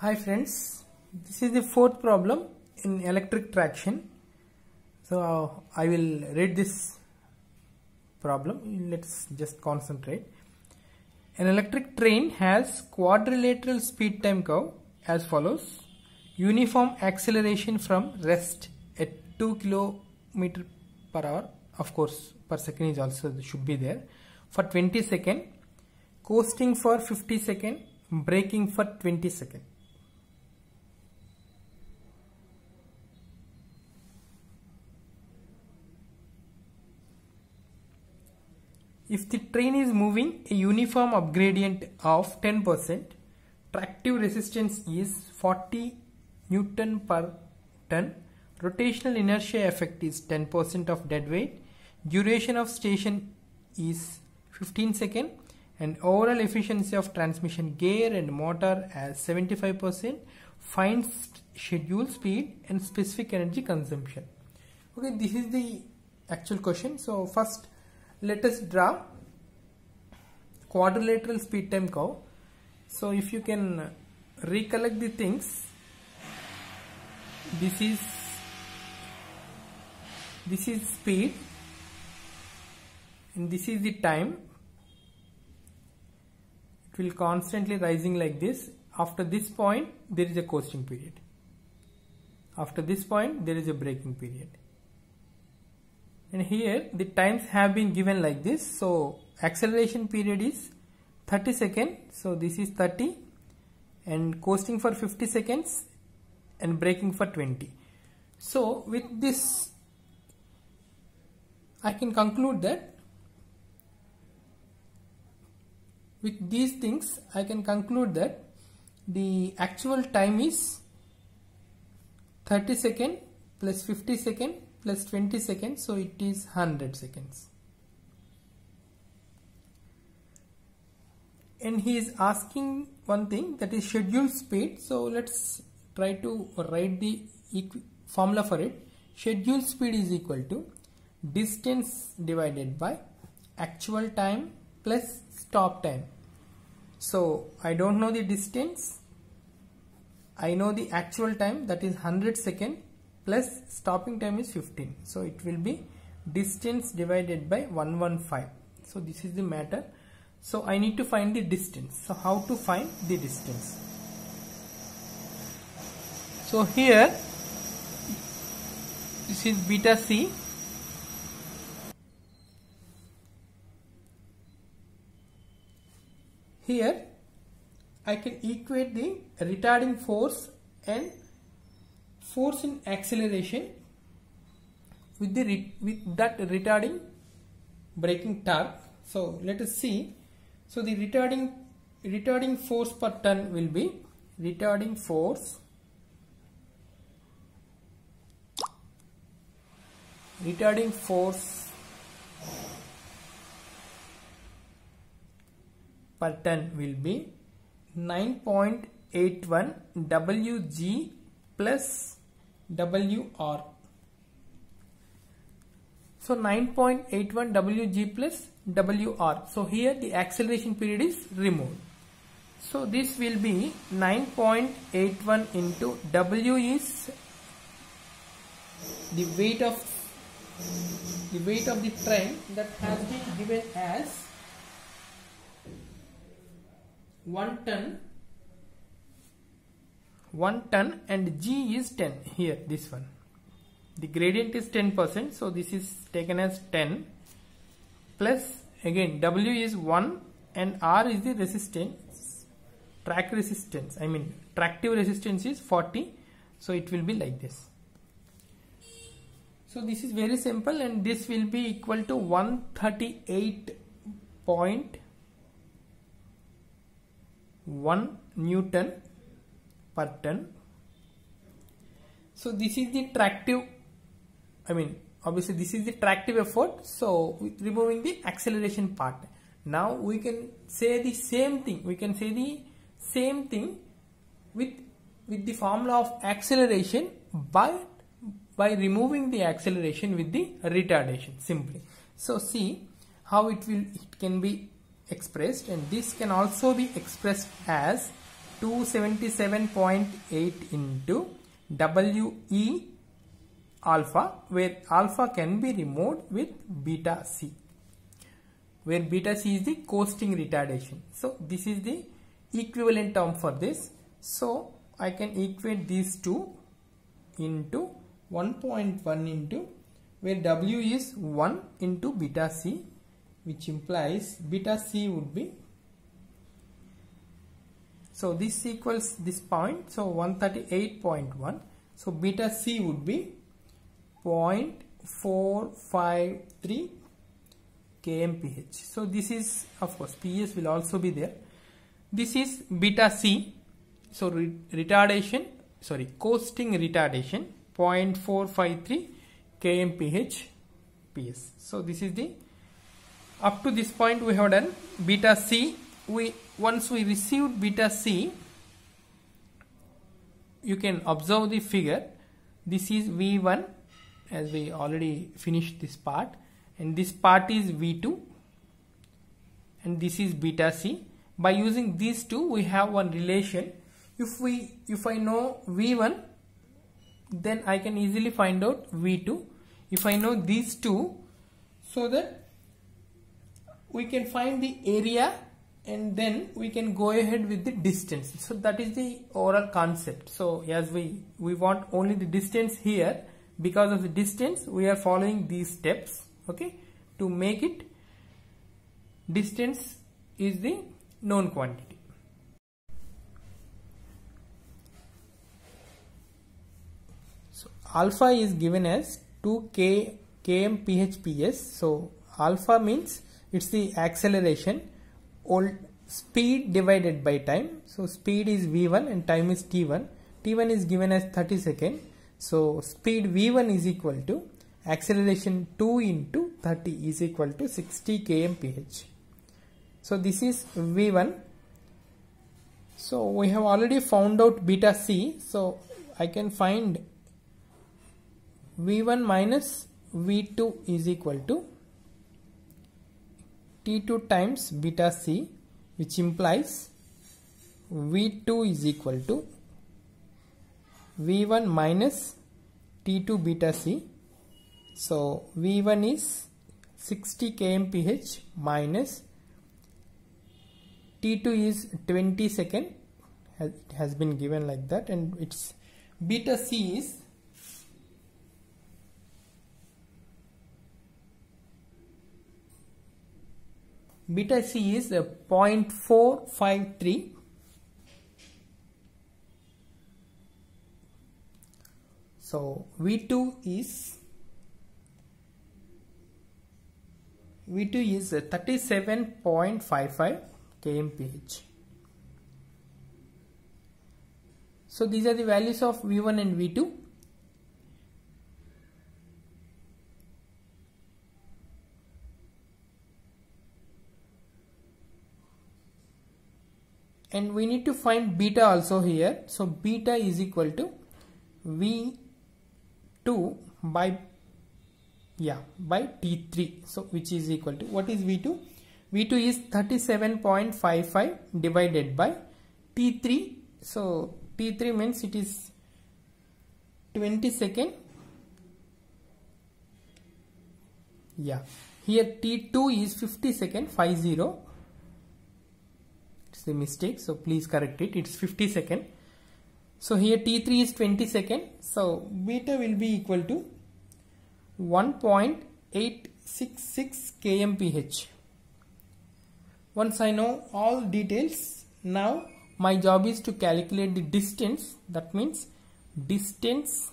Hi friends, this is the fourth problem in electric traction. So I will read this problem. Let's just concentrate. An electric train has quadrilateral speed time curve as follows. Uniform acceleration from rest at 2 km per hour. Of course, per second is also should be there. For 20 seconds. Coasting for 50 seconds. Braking for 20 seconds. If the train is moving a uniform upgradient of 10%, tractive resistance is 40 Newton per ton, rotational inertia effect is 10% of dead weight, duration of station is 15 seconds, and overall efficiency of transmission gear and motor as 75%, find schedule speed and specific energy consumption. Okay, this is the actual question. So first, let us draw quadrilateral speed time curve. So if you can recollect the things, this is speed and this is the time. It will constantly rising like this. After this point there is a coasting period. After this point there is a braking period. And here the times have been given like this. So acceleration period is 30 seconds. So this is 30 and coasting for 50 seconds and braking for 20. So with this I can conclude that with these things I can conclude that the actual time is 30 seconds plus 50 seconds plus 20 seconds, so it is 100 seconds. And he is asking one thing, that is scheduled speed. So let's try to write the formula for it. Scheduled speed is equal to distance divided by actual time plus stop time. So I don't know the distance, I know the actual time, that is 100 seconds, plus stopping time is 15. So it will be distance divided by 115. So this is the matter. So I need to find the distance. So how to find the distance? So here this is beta c. Here I can equate the retarding force and force in acceleration with that retarding braking torque. So let us see. So the retarding force per ton will be retarding force per ton will be 9.81 Wg plus Wr. So 9.81 Wg plus Wr. So here the acceleration period is removed. So this will be 9.81 into W is the weight of the train that has been given as 1 ton and G is 10. Here this one, the gradient is 10%, so this is taken as 10 plus again W is 1 and R is the resistance, track resistance, I mean tractive resistance is 40, so it will be like this. So this is very simple and this will be equal to 138.1 Newton per ton. So this is the tractive, I mean obviously this is the tractive effort, so with removing the acceleration part. Now we can say the same thing, with the formula of acceleration by removing the acceleration with the retardation simply. So see how it can be expressed, and this can also be expressed as 277.8 into WE alpha, where alpha can be removed with beta C, where beta C is the coasting retardation. So this is the equivalent term for this. So I can equate these two into 1.1 into where W is 1 into beta C, which implies beta C would be, so this equals this point, so 138.1, so beta C would be 0.453 kmph. So this is, of course, PS will also be there. This is beta C, so coasting retardation 0.453 kmph PS. So this is the, up to this point we have done beta C. Once we received beta C, you can observe the figure. This is V1, as we already finished this part, and this part is V2, and this is beta C. By using these two, we have one relation. If I know V1, then I can easily find out V2. If I know these two, so that we can find the area and then we can go ahead with the distance. So that is the overall concept. So as we want only the distance here, because of the distance we are following these steps, okay, to make it distance is the known quantity. So alpha is given as 2 kmph/ps. So alpha means it's the acceleration, speed divided by time. So speed is v1 and time is t1. T1 is given as 30 seconds. So speed v1 is equal to acceleration 2 into 30 is equal to 60 kmph. So this is v1. So we have already found out beta c. So I can find v1 minus v2 is equal to T2 times beta C, which implies V2 is equal to V1 minus T2 beta C. So V1 is 60 kmph minus T2 is 20 seconds. It has been given like that, and its beta C is beta C is 0.453. So V2 is 37.55 kmph. So these are the values of V1 and V2. And we need to find beta also here. So beta is equal to V2 by T3. So which is equal to, what is V2? V2 is 37.55 divided by T3. So T3 means it is 20 seconds. Yeah. Here T2 is 50 seconds, 50. It's a mistake, so please correct it. It's 50 seconds. So here T3 is 20 seconds. So beta will be equal to 1.866 kmph. Once I know all details, now my job is to calculate the distance. That means distance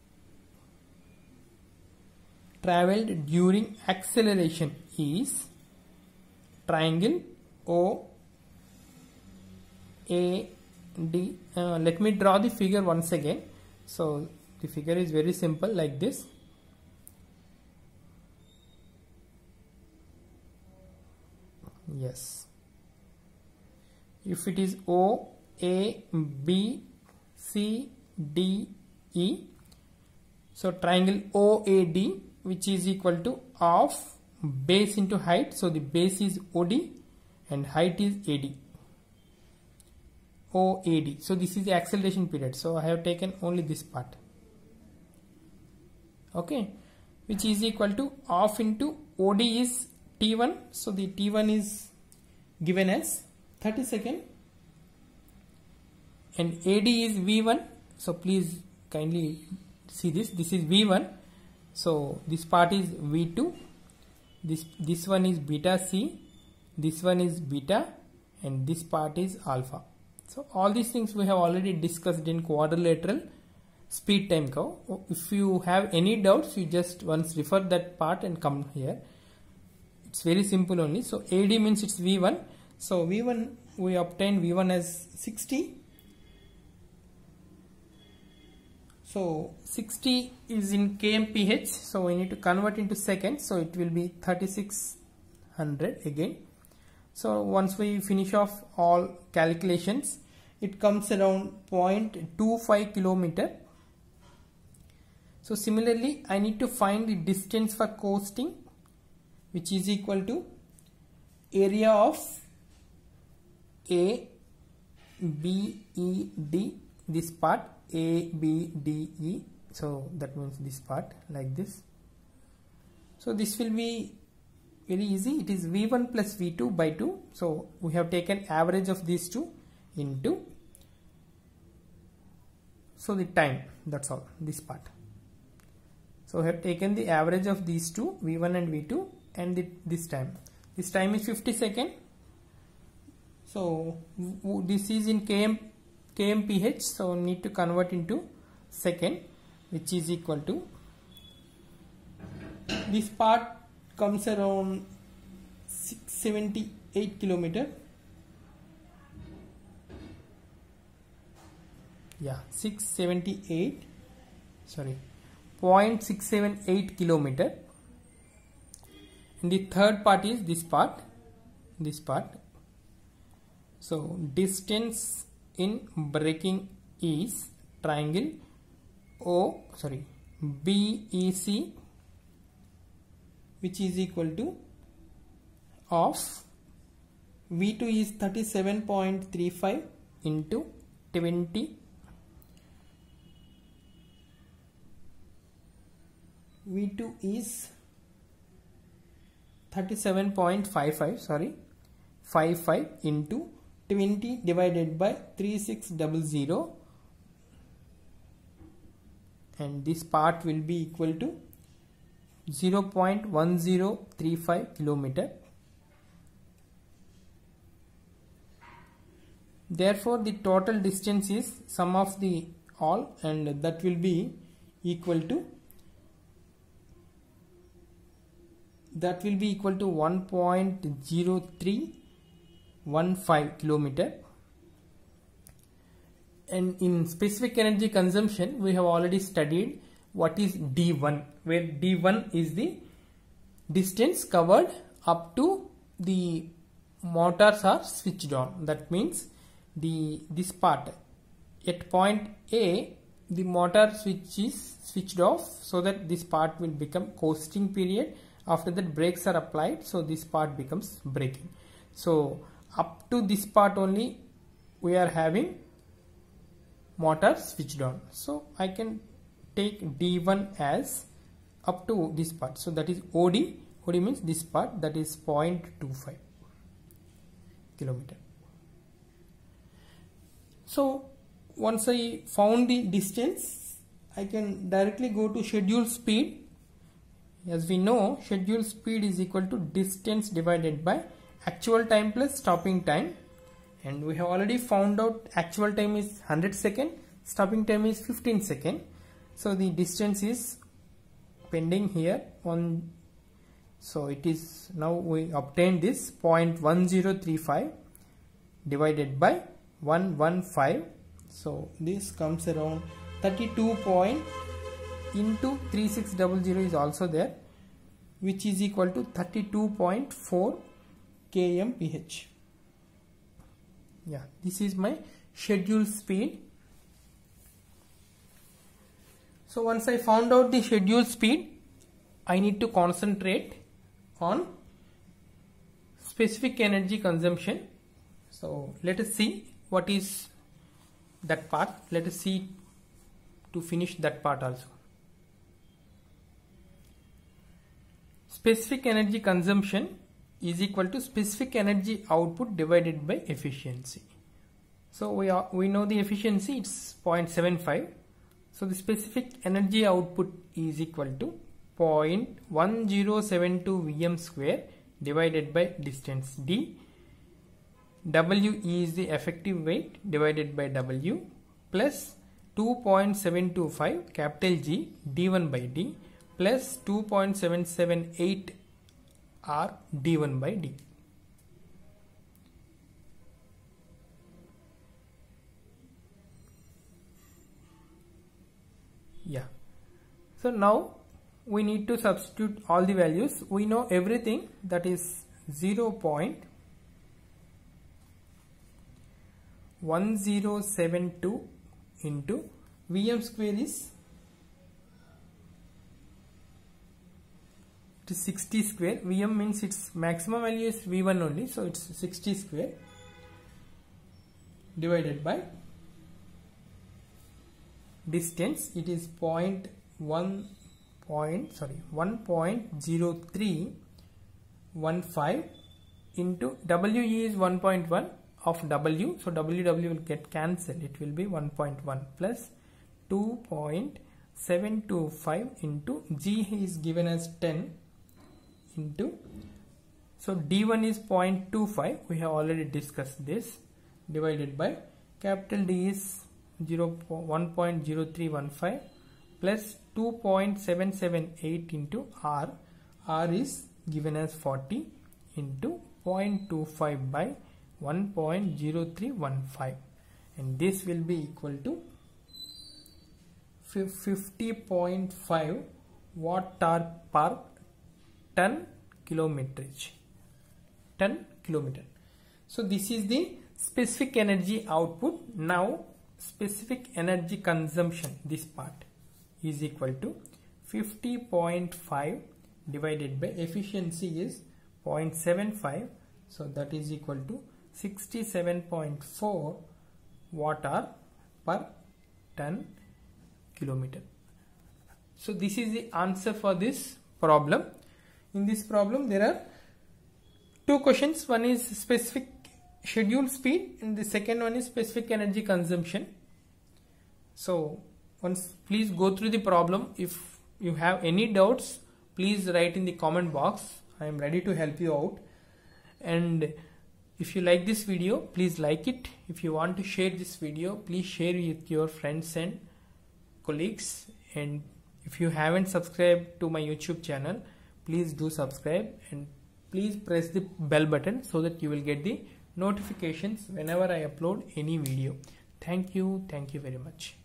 traveled during acceleration is triangle OAD. Let me draw the figure once again. So the figure is very simple, like this. Yes. If it is O, A, B, C, D, E. So triangle OAD, which is equal to of base into height. So the base is OD and height is AD. OAD. So this is the acceleration period. So I have taken only this part. Okay, which is equal to half into OD is T1. So the T1 is given as 30 seconds and AD is V1. So please kindly see this. This is V1. So this part is V2. This one is beta C. This one is beta and this part is alpha. So all these things we have already discussed in quadrilateral speed time curve. If you have any doubts, you just once refer that part and come here. It's very simple only. So AD means it's V1. So V1, we obtain V1 as 60. So 60 is in kmph. So we need to convert into seconds. So it will be 3600 again. So once we finish off all calculations, it comes around 0.25 kilometer. So similarly, I need to find the distance for coasting, which is equal to area of A, B, E, D, this part A, B, D, E. So that means this part like this. So this will be very easy. It is V1 plus V2 by 2. So we have taken average of these two into, so the time, that's all, this part. So we have taken the average of these two, V1 and V2, and this time. This time is 50 seconds. So this is in kmph. So need to convert into second, which is equal to, this part comes around 678 kilometer. Yeah, 0.678 kilometer. And the third part is this part. So distance in braking is triangle BEC, which is equal to of V2 is 37.35 into 20. V2 is 37.55, 55 into 20 divided by 3600, and this part will be equal to 0.1035 kilometer. Therefore the total distance is sum of the all, and that will be equal to 1.0315 kilometer. And in specific energy consumption, we have already studied what is D1, where D1 is the distance covered up to the motors are switched on. That means this part at point A, the motor switch is switched off, so that this part will become coasting period. After that, brakes are applied, so this part becomes braking. So up to this part only we are having motor switched on. So I can take D1 as up to this part. So that is OD. OD means this part, that is 0.25 kilometer. So once I found the distance, I can directly go to scheduled speed. As we know, scheduled speed is equal to distance divided by actual time plus stopping time, and we have already found out actual time is 100 seconds, stopping time is 15 seconds. So the distance is pending here on, so it is, now we obtain this 0.1035 divided by 115. So this comes around 32 into 3600 is also there, which is equal to 32.4 kmph. Yeah, this is my scheduled speed. So once I found out the scheduled speed, I need to concentrate on specific energy consumption. So let us see what is that part. Let us see to finish that part also. Specific energy consumption is equal to specific energy output divided by efficiency. So we know the efficiency, it's 0.75. So the specific energy output is equal to 0.1072 Vm square divided by distance d. W is the effective weight divided by W plus 2.725 capital G d1 by d plus 2.778 R d1 by d. Yeah. So now we need to substitute all the values. We know everything, that is 0.1072 into Vm square is 60 square. Vm means its maximum value is V1 only, so it's 60 square divided by distance. It is 1.0315 into W is 1.1 of W, so W will get cancelled. It will be 1.1 plus 2.725 into G is given as 10 into, so D1 is 0.25, we have already discussed this, divided by capital D is 1.0315 plus 2.778 into R. R is given as 40 into 0.25 by 1.0315, and this will be equal to 50.5 watt-hour per ton kilometerage. So this is the specific energy output. Now specific energy consumption, this part, is equal to 50.5 divided by efficiency is 0.75, so that is equal to 67.4 watt-hour per ton kilometer. So this is the answer for this problem. In this problem there are two questions. One is specific schedule speed and the second one is specific energy consumption. So once please go through the problem. If you have any doubts, please write in the comment box. I am ready to help you out. And if you like this video, please like it. If you want to share this video, please share with your friends and colleagues. And if you haven't subscribed to my YouTube channel, please do subscribe and please press the bell button so that you will get the notifications whenever I upload any video. Thank you very much.